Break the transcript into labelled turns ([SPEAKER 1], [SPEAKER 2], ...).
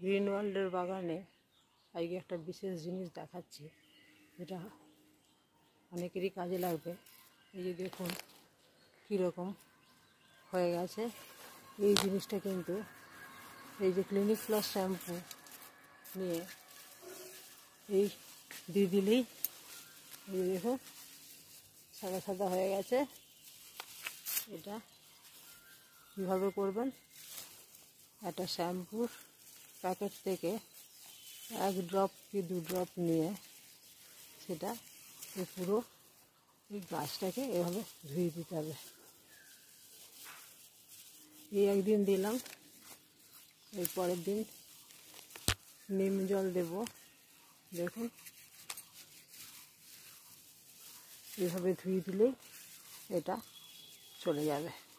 [SPEAKER 1] Green ওয়ার্ল্ডের বাগানে আজকে একটা বিশেষ জিনিস দেখাচ্ছি, যেটা অনেকেরই কাজে লাগবে। এই যে দেখুন কীরকম হয়ে গেছে। এই জিনিসটা কিন্তু এই যে ক্লিনিক প্লাস শ্যাম্পু নিয়ে এই দিয়ে দিলেই এই দেখুন সাদা সাদা হয়ে গেছে। এটা কীভাবে করবেন, একটা শ্যাম্পুর প্যাকেট থেকে 1 ড্রপ কি 2 ড্রপ নিয়ে সেটা এই পুরো এই গাছটাকে এভাবে ধুয়ে দিতে হবে। এই একদিন দিলাম, এর পরের দিন নিম জল দেব। দেখুন এভাবে ধুয়ে দিলেই এটা চলে যাবে।